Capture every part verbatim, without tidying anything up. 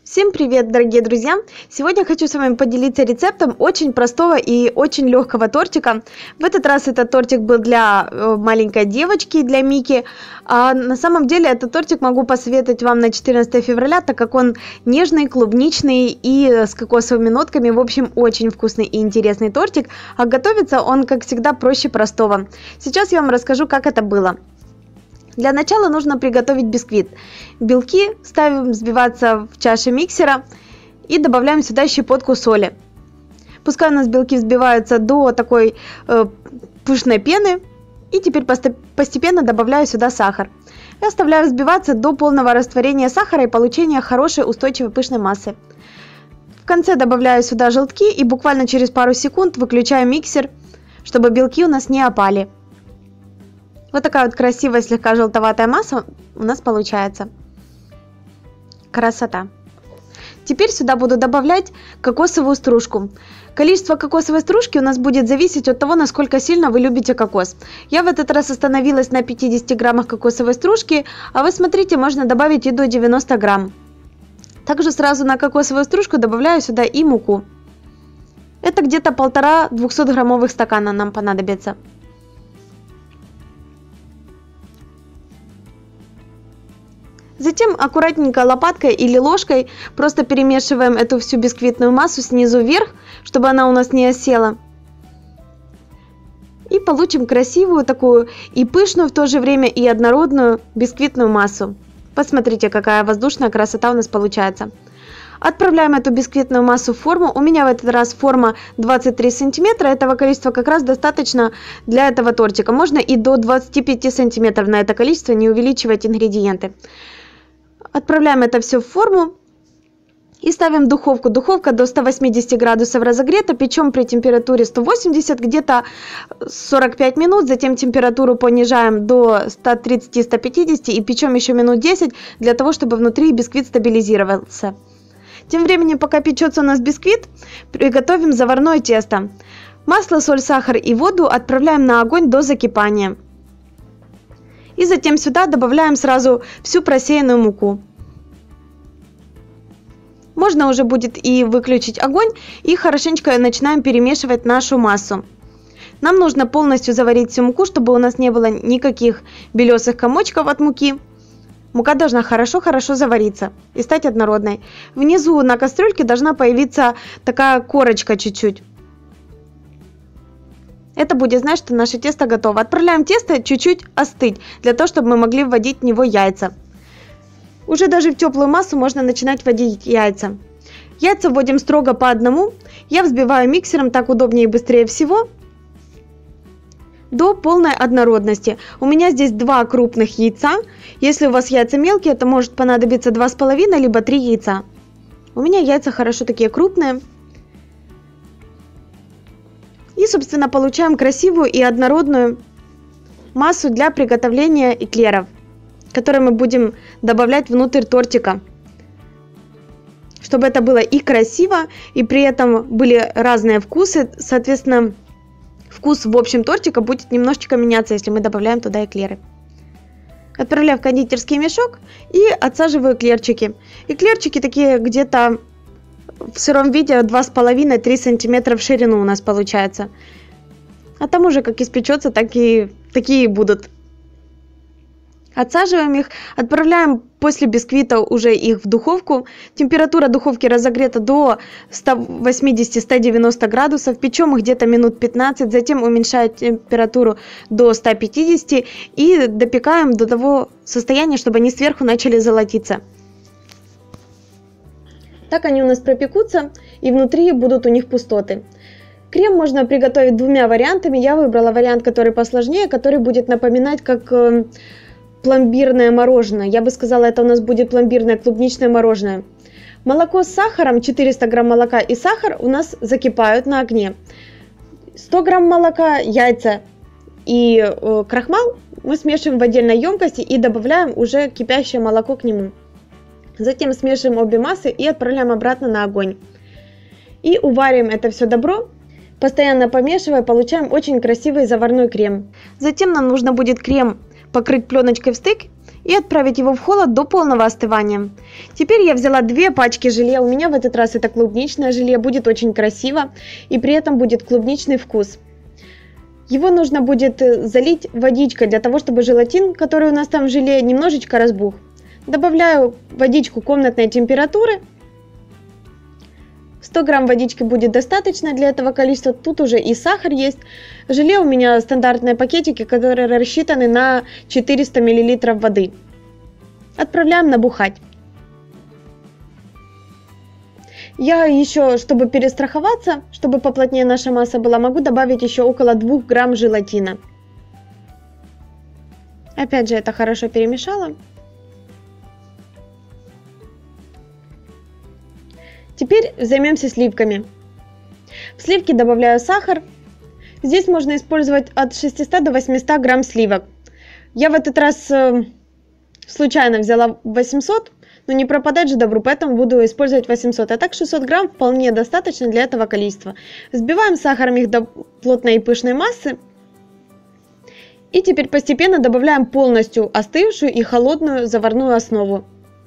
Всем привет, дорогие друзья! Сегодня хочу с вами поделиться рецептом очень простого и очень легкого тортика. В этот раз этот тортик был для маленькой девочки, для Мики. А на самом деле этот тортик могу посоветовать вам на четырнадцатое февраля, так как он нежный, клубничный и с кокосовыми нотками. В общем, очень вкусный и интересный тортик. А готовится он, как всегда, проще простого. Сейчас я вам расскажу, как это было. Для начала нужно приготовить бисквит. Белки ставим взбиваться в чаше миксера и добавляем сюда щепотку соли. Пускай у нас белки взбиваются до такой э, пышной пены. И теперь постепенно добавляю сюда сахар. И оставляю взбиваться до полного растворения сахара и получения хорошей устойчивой пышной массы. В конце добавляю сюда желтки и буквально через пару секунд выключаю миксер, чтобы белки у нас не опали. Вот такая вот красивая, слегка желтоватая масса у нас получается. Красота. Теперь сюда буду добавлять кокосовую стружку. Количество кокосовой стружки у нас будет зависеть от того, насколько сильно вы любите кокос. Я в этот раз остановилась на пятидесяти граммах кокосовой стружки, а вы смотрите, можно добавить и до девяноста грамм. Также сразу на кокосовую стружку добавляю сюда и муку. Это где-то полтора двухсотграммовых стакана нам понадобится. Затем аккуратненько лопаткой или ложкой просто перемешиваем эту всю бисквитную массу снизу вверх, чтобы она у нас не осела. И получим красивую такую и пышную в то же время и однородную бисквитную массу. Посмотрите, какая воздушная красота у нас получается. Отправляем эту бисквитную массу в форму. У меня в этот раз форма двадцать три сантиметра. Этого количества как раз достаточно для этого тортика. Можно и до двадцати пяти сантиметров на это количество, не увеличивать ингредиенты. Отправляем это все в форму и ставим в духовку. Духовка до ста восьмидесяти градусов разогрета. Печем при температуре сто восемьдесят где-то сорок пять минут. Затем температуру понижаем до ста тридцати — ста пятидесяти и печем еще минут десять для того, чтобы внутри бисквит стабилизировался. Тем временем, пока печется у нас бисквит, приготовим заварное тесто. Масло, соль, сахар и воду отправляем на огонь до закипания. И затем сюда добавляем сразу всю просеянную муку. Можно уже будет и выключить огонь, и хорошенечко начинаем перемешивать нашу массу. Нам нужно полностью заварить всю муку, чтобы у нас не было никаких белесых комочков от муки. Мука должна хорошо-хорошо завариться и стать однородной. Внизу на кастрюльке должна появиться такая корочка чуть-чуть. Это будет значит, что наше тесто готово. Отправляем тесто чуть-чуть остыть, для того, чтобы мы могли вводить в него яйца. Уже даже в теплую массу можно начинать вводить яйца. Яйца вводим строго по одному. Я взбиваю миксером, так удобнее и быстрее всего, до полной однородности. У меня здесь два крупных яйца. Если у вас яйца мелкие, то может понадобиться два с половиной либо три яйца. У меня яйца хорошо такие крупные. И, собственно, получаем красивую и однородную массу для приготовления эклеров, которые мы будем добавлять внутрь тортика. Чтобы это было и красиво, и при этом были разные вкусы. Соответственно, вкус в общем тортика будет немножечко меняться, если мы добавляем туда эклеры. Отправляю в кондитерский мешок и отсаживаю эклерчики. Эклерчики такие где-то в сыром виде два с половиной — три сантиметра в ширину у нас получается. А там уже как испечется, так и такие будут. Отсаживаем их, отправляем после бисквита уже их в духовку. Температура духовки разогрета до ста восьмидесяти — ста девяноста градусов. Печем их где-то минут пятнадцать, затем уменьшаем температуру до ста пятидесяти и допекаем до того состояния, чтобы они сверху начали золотиться. Так они у нас пропекутся, и внутри будут у них пустоты. Крем можно приготовить двумя вариантами. Я выбрала вариант, который посложнее, который будет напоминать как э, пломбирное мороженое. Я бы сказала, это у нас будет пломбирное клубничное мороженое. Молоко с сахаром, четыреста грамм молока и сахар у нас закипают на огне. сто грамм молока, яйца и э, крахмал мы смешиваем в отдельной емкости и добавляем уже кипящее молоко к нему. Затем смешиваем обе массы и отправляем обратно на огонь. И увариваем это все добро, постоянно помешивая, получаем очень красивый заварной крем. Затем нам нужно будет крем покрыть пленочкой в стык и отправить его в холод до полного остывания. Теперь я взяла две пачки желе, у меня в этот раз это клубничное желе, будет очень красиво и при этом будет клубничный вкус. Его нужно будет залить водичкой для того, чтобы желатин, который у нас там в желе, немножечко разбух. Добавляю водичку комнатной температуры. сто грамм водички будет достаточно для этого количества, тут уже и сахар есть. Желе у меня стандартные пакетики, которые рассчитаны на четыреста миллилитров воды. Отправляем набухать. Я еще, чтобы перестраховаться, чтобы поплотнее наша масса была, могу добавить еще около двух грамм желатина. Опять же, это хорошо перемешала. Теперь займемся сливками. В сливки добавляю сахар. Здесь можно использовать от шестисот до восьмисот грамм сливок. Я в этот раз э, случайно взяла восемьсот, но не пропадать же добру, поэтому буду использовать восемьсот. А так шестьсот грамм вполне достаточно для этого количества. Взбиваем сахаром их до плотной и пышной массы. И теперь постепенно добавляем полностью остывшую и холодную заварную основу.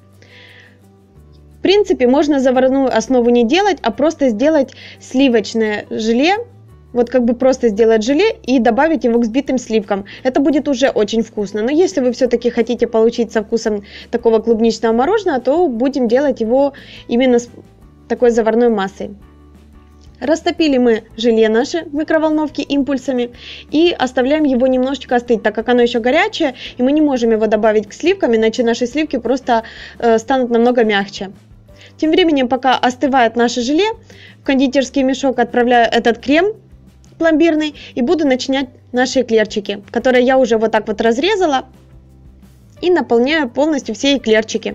В принципе, можно заварную основу не делать, а просто сделать сливочное желе. Вот как бы просто сделать желе и добавить его к взбитым сливкам. Это будет уже очень вкусно. Но если вы все-таки хотите получить со вкусом такого клубничного мороженого, то будем делать его именно с такой заварной массой. Растопили мы желе наше в микроволновке импульсами и оставляем его немножечко остыть, так как оно еще горячее, и мы не можем его добавить к сливкам, иначе наши сливки просто э, станут намного мягче. Тем временем, пока остывает наше желе, в кондитерский мешок отправляю этот крем пломбирный и буду начинять наши эклерчики, которые я уже вот так вот разрезала, и наполняю полностью все эклерчики.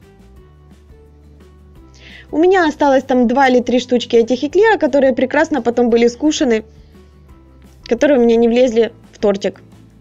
У меня осталось там два или три штучки этих эклеров, которые прекрасно потом были скушены, которые у меня не влезли в тортик.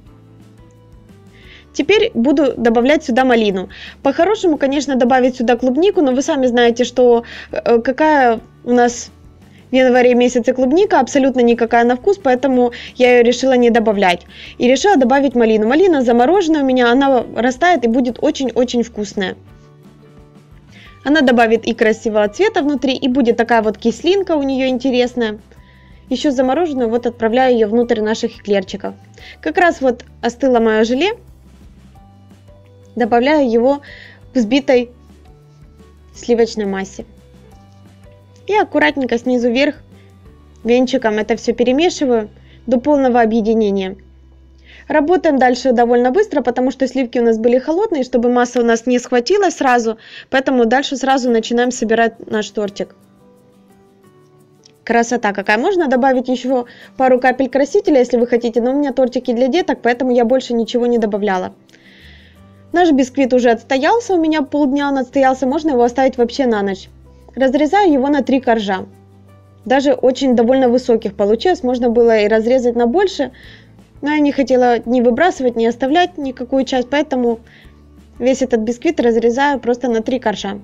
Теперь буду добавлять сюда малину. По-хорошему, конечно, добавить сюда клубнику, но вы сами знаете, что э, какая у нас в январе месяце клубника, абсолютно никакая на вкус, поэтому я ее решила не добавлять. И решила добавить малину. Малина замороженная у меня, она растает и будет очень-очень вкусная. Она добавит и красивого цвета внутри, и будет такая вот кислинка у нее интересная. Еще замороженную вот отправляю ее внутрь наших эклерчиков. Как раз вот остыло мое желе. Добавляю его к взбитой сливочной массе. И аккуратненько снизу вверх венчиком это все перемешиваю до полного объединения. Работаем дальше довольно быстро, потому что сливки у нас были холодные, чтобы масса у нас не схватилась сразу. Поэтому дальше сразу начинаем собирать наш тортик. Красота какая! Можно добавить еще пару капель красителя, если вы хотите, но у меня тортики для деток, поэтому я больше ничего не добавляла. Наш бисквит уже отстоялся, у меня полдня он отстоялся, можно его оставить вообще на ночь. Разрезаю его на три коржа. Даже очень довольно высоких получилось, можно было и разрезать на больше, но я не хотела ни выбрасывать, ни оставлять никакую часть, поэтому весь этот бисквит разрезаю просто на три коржа.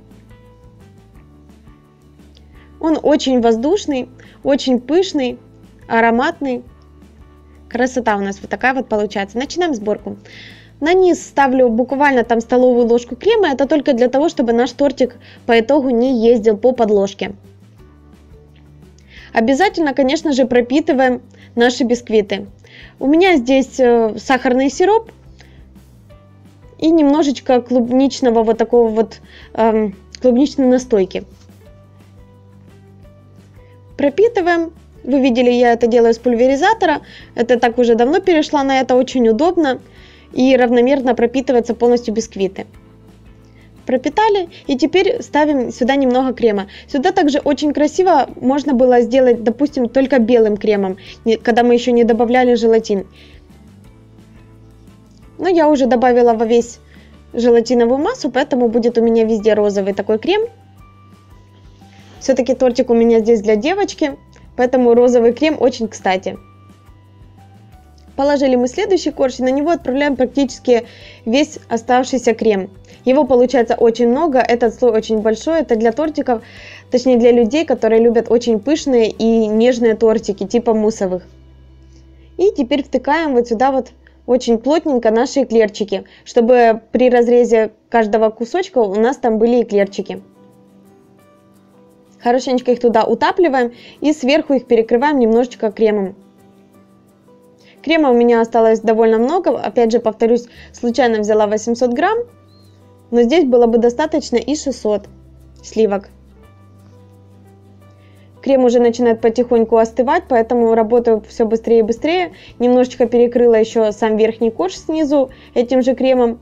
Он очень воздушный, очень пышный, ароматный. Красота у нас вот такая вот получается. Начинаем сборку. На низ ставлю буквально там столовую ложку крема. Это только для того, чтобы наш тортик по итогу не ездил по подложке. Обязательно, конечно же, пропитываем наши бисквиты. У меня здесь сахарный сироп и немножечко клубничного вот такого вот э, клубничной настойки. Пропитываем. Вы видели, я это делаю с пульверизатора. Это так уже давно перешла на это, очень удобно. И равномерно пропитываются полностью бисквиты. Пропитали, и теперь ставим сюда немного крема. Сюда также очень красиво можно было сделать, допустим, только белым кремом, когда мы еще не добавляли желатин. Но я уже добавила во весь желатиновую массу, поэтому будет у меня везде розовый такой крем. Все-таки тортик у меня здесь для девочки, поэтому розовый крем очень кстати. Положили мы следующий корж, и на него отправляем практически весь оставшийся крем. Его получается очень много, этот слой очень большой, это для тортиков, точнее для людей, которые любят очень пышные и нежные тортики, типа муссовых. И теперь втыкаем вот сюда вот очень плотненько наши эклерчики, чтобы при разрезе каждого кусочка у нас там были эклерчики. Хорошенечко их туда утапливаем и сверху их перекрываем немножечко кремом. Крема у меня осталось довольно много, опять же повторюсь, случайно взяла восемьсот грамм, но здесь было бы достаточно и шестьсот сливок. Крем уже начинает потихоньку остывать, поэтому работаю все быстрее и быстрее. Немножечко перекрыла еще сам верхний корж снизу этим же кремом.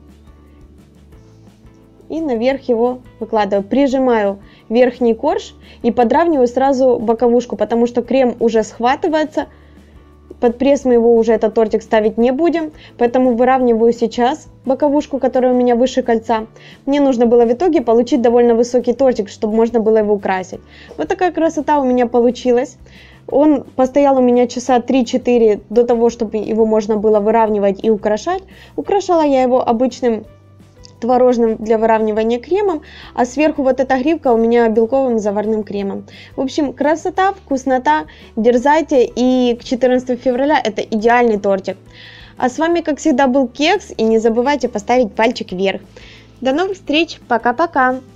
И наверх его выкладываю. Прижимаю верхний корж и подравниваю сразу боковушку, потому что крем уже схватывается. Под пресс мы его уже, этот тортик, ставить не будем, поэтому выравниваю сейчас боковушку, которая у меня выше кольца. Мне нужно было в итоге получить довольно высокий тортик, чтобы можно было его украсить. Вот такая красота у меня получилась. Он постоял у меня часа три-четыре до того, чтобы его можно было выравнивать и украшать. Украшала я его обычным творожным для выравнивания кремом, а сверху вот эта гривка у меня белковым заварным кремом. В общем, красота, вкуснота, дерзайте, и к четырнадцатому февраля это идеальный тортик. А с вами, как всегда, был Кекс, и не забывайте поставить пальчик вверх. До новых встреч, пока-пока!